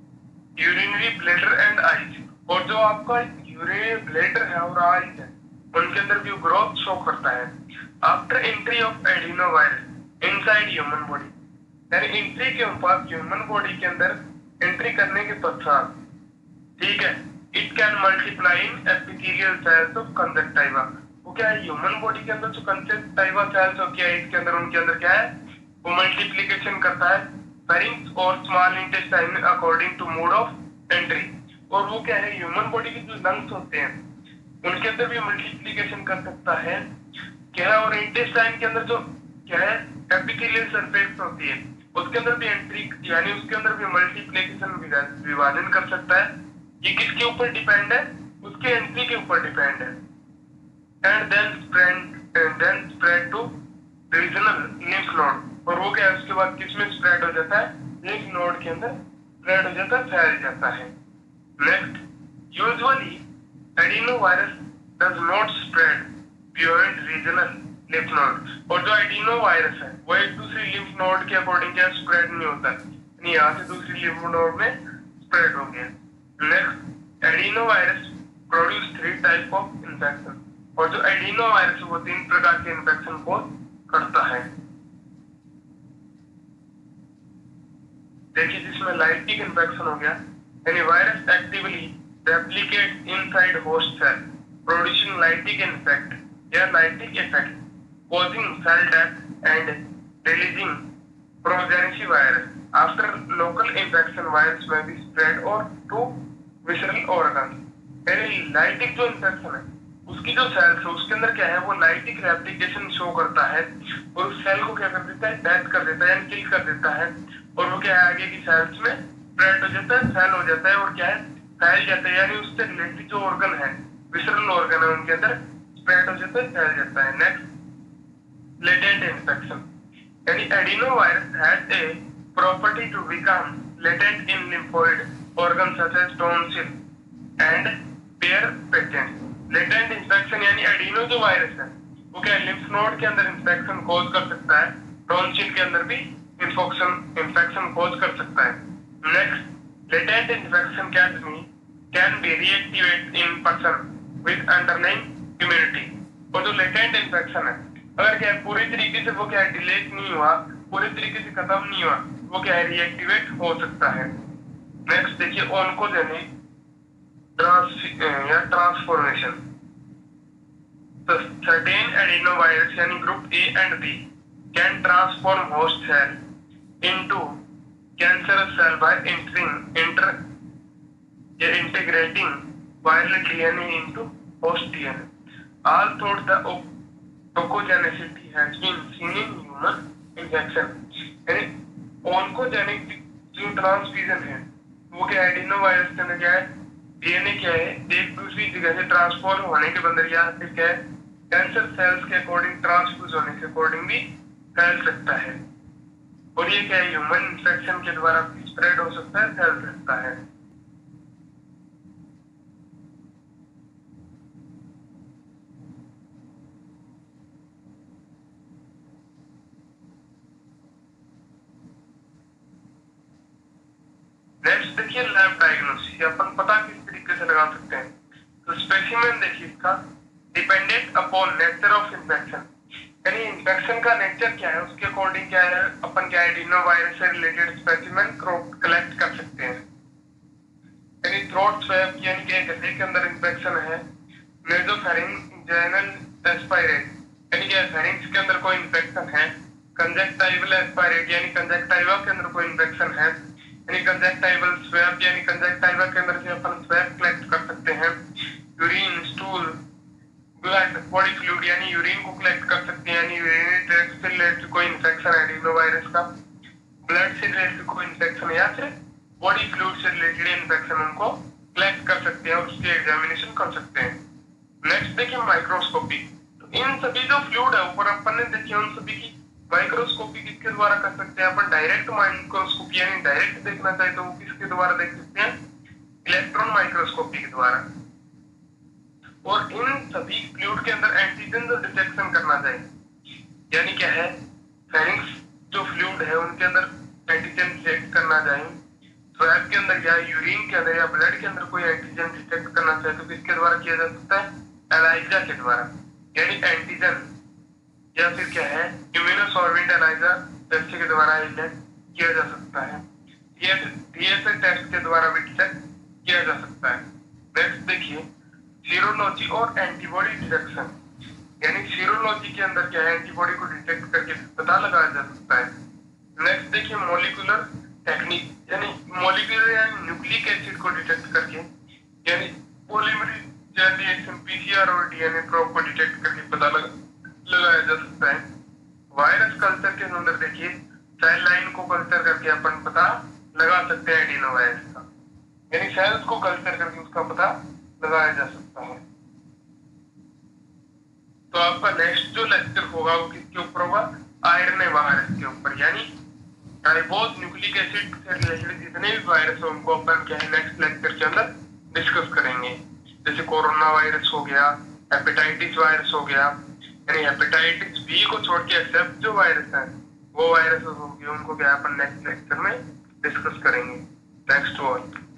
यूरिनरी ब्लैडर एंड आईज, और जो आपका यूरिनरी ब्लैडर है और आईज है उनके अंदर भी ग्रोथ शो करता है। After entry of adeno virus inside human body, यानी एंट्री के बाद ह्यूमन बॉडी के अंदर एंट्री करने के पश्चात, ठीक है, it can multiply in epithelial cells of conjunctiva. वो क्या है, ह्यूमन बॉडी के अंदर जो कंजक्टिवा सेल्स होती है इसके अंदर, उनके अंदर क्या है, वो मल्टीप्लिकेशन करता है फेरिंग्स और small intestine according to mode of entry. और वो क्या है, ह्यूमन बॉडी के जो लंग्स होते हैं उनके अंदर भी मल्टीप्लिकेशन कर सकता है क्या है, और इंटेस्टाइन के अंदर जो क्या है एपिथेलियल सरफेस होती है उसके अंदर भी एंट्री, यानी उसके अंदर भी मल्टीप्लिकेशन विभाजन कर सकता है। ये किसके ऊपर डिपेंड है, उसके एंट्री के ऊपर डिपेंड है। And then spread and then spread to regional lymph node, और वो क्या है उसके बाद किसमें स्प्रेड हो जाता है, लिम्फ नोड के अंदर स्प्रेड हो जाता है, फैल जाता है। Next, usually adenovirus does not spread beyond regional lymph node, और जो एडिनो वायरस है वो एक दूसरी लिम्फ नोड के अकॉर्डिंग क्या स्प्रेड नहीं होता, यानी यहाँ से दूसरी लिम्फ नोड में स्प्रेड हो गया। Next, adeno virus produce three type of infection, और जो एडिनो वायरस है वो तीन प्रकार के इन्फेक्शन को करता है। देखिए, जिसमें लाइटिक इन्फेक्शन हो गया, यानी virus actively replicate inside host cell producing lytic effect या lytic effect causing cell death and releasing progenitor virus. After local infection, virus may be spread or to visceral organs. यानी लाइटिक जो इन्फेक्शन है उसकी जो सेल्स है उसके अंदर क्या है, वो लाइटिक रेप्लिकेशन शो करता है और उस सेल को क्या कर देता है, डेथ कर देता है, यानी किल कर देता है, और वो क्या है आगे की सेल्स में स्प्रेड हो जाता है, फैल हो जाता है, और क्या है फैल जाता है, यानी उससे रिलेटेड जो ऑर्गन है, विसरल ऑर्गन है, उनके अंदर स्प्रेड हो जाता है, फैल जाता है। नेक्स्ट, latent infection, यानी adenovirus has a property to become latent in lymphoid organs such as tonsil and pair patent. latent infection यानी एडिनो जो वायरस है वो क्या लिम्फ नोड के अंदर इंफेक्शन कॉज कर सकता है, टॉन्सिल के अंदर भी इंफेक्शन इंफेक्शन कॉज कर सकता है। Next, latent infection can be can be reactivate in person with underlying immunity, और जो latent infection है अगर क्या है पूरी तरीके से वो क्या है डिलेट नहीं हुआ, पूरी तरीके से खत्म नहीं हुआ, वो क्या है रिएक्टिवेट हो सकता है। नेक्स्ट देखिए, ऑन्कोजेनिक ट्रांस या ट्रांसफॉर्मेशन, तो सर्टेन एडिनोवायरस यानी group A and B can transform host cell into cancerous cell by entering inter या integrating viral DNA into host DNA. All through the oncogenicity has been seen in human infection, यानी oncogenetic जो ट्रांसफ्यूजन है वो क्या एडिनो वायरस के अंदर क्या है, डीएनए क्या है एक दूसरी जगह से ट्रांसफॉर्म होने के बंदर या फिर क्या है कैंसर सेल्स के अकॉर्डिंग ट्रांसफ्यूज होने के अकॉर्डिंग भी फैल सकता है, और ये क्या है ह्यूमन इंफेक्शन के द्वारा स्प्रेड हो सकता है, फैल सकता है। नेक्स्ट देखिए, लैब डायग्नोसिस, अपन पता किस तरीके से लगा सकते हैं। तो स्पेसिमेन देखिए इसका dependent upon nature of infection, यानी इन्फेक्शन का नेचर क्या है उसके अकॉर्डिंग क्या है अपन क्या एडिनो वायरस से रिलेटेड स्पेसिमेन कलेक्ट कर सकते हैं। यानी थ्रोट स्वैब यानी कि गले के अंदर इन्फेक्शन है, नेसोफैरिंजियल एस्पायरेट यानी कि फेरिंग्स के अंदर कोई इन्फेक्शन है, कंजक्टिवल एस्पायरेट यानी कंजक्टिवा के अंदर कोई इन्फेक्शन है, यानी कंजक्टिवल स्वैब यानी कंजक्टिवा के अंदर से अपन स्वैब कलेक्ट कर सकते हैं। Urine, stool, blood, body fluid यानी यूरिन को कलेक्ट कर सकते हैं, यानी यूरिनरी ट्रैक्ट से रिलेटेड कोई इन्फेक्शन है एडिनो वायरस का, ब्लड से रिलेटेड कोई इन्फेक्शन है या फिर बॉडी फ्लूइड से रिलेटेड इन्फेक्शन उनको कलेक्ट कर सकते हैं और उसकी एग्जामिनेशन कर सकते हैं। नेक्स्ट देखिए माइक्रोस्कोपी, तो इन सभी जो फ्लूइड है ऊपर अपन ने देखिए उन सभी की माइक्रोस्कोपी किसके द्वारा कर सकते हैं अपन, डायरेक्ट माइक्रोस्कोपी यानी डायरेक्ट देखना चाहे तो वो किसके द्वारा देख सकते हैं, इलेक्ट्रॉन माइक्रोस्कोपी के द्वारा। और इन सभी फ्लूइड के अंदर एंटीजन जो डिटेक्शन करना चाहिए, यानी क्या है फेरिंग्स जो फ्लूइड है उनके अंदर एंटीजन डिटेक्ट करना चाहिए, स्वैब के अंदर या यूरिन के अंदर या ब्लड के अंदर कोई एंटीजन डिटेक्ट करना चाहे तो किसके द्वारा किया जा सकता है, एलाइजा के द्वारा, यानी एंटीजन या फिर क्या है इम्यूनोसॉर्बेंट एलाइजा टेस्ट के द्वारा डिटेक्ट किया जा सकता है। डीएसए टेस्ट के द्वारा भी डिटेक्ट किया जा सकता है। नेक्स्ट देखिए सीरोलॉजी और एंटीबॉडी डिटेक्शन, यानी सीरोलॉजी के अंदर क्या है एंटीबॉडी को डिटेक्ट करके पता लगाया जा सकता है। नेक्स्ट देखिए मॉलिक्यूलर टेक्निक, यानी मॉलिक्यूलर यानी न्यूक्लिक एसिड को डिटेक्ट करके, यानी पॉलीमरेज चेन रिएक्शन पीसीआर और डीएनए प्रोब को डिटेक्ट करके पता लगा लगाया जा सकता है। वायरस कल्चर के अंदर देखिए सेल लाइन को कल्चर करके अपन पता लगा सकते हैं एडिनो वायरस का, यानी सेल्स को कल्चर करके उसका पता लगाया जा सकता है। तो आपका नेक्स्ट जो लेक्चर होगा वो किसके ऊपर होगा, आरएनए वायरस के ऊपर, यानी राइबोज न्यूक्लिक एसिड से रिलेटेड जितने भी वायरस है उनको अपन क्या है नेक्स्ट लेक्चर के अंदर डिस्कस करेंगे। जैसे कोरोना वायरस हो गया, हेपेटाइटिस वायरस हो गया, यानी हेपेटाइटिस बी को छोड़ के एक्सेप्ट जो वायरस है वो वायरस हो गए, उनको क्या अपन नेक्स्ट लेक्चर में डिस्कस करेंगे। Thanks to all.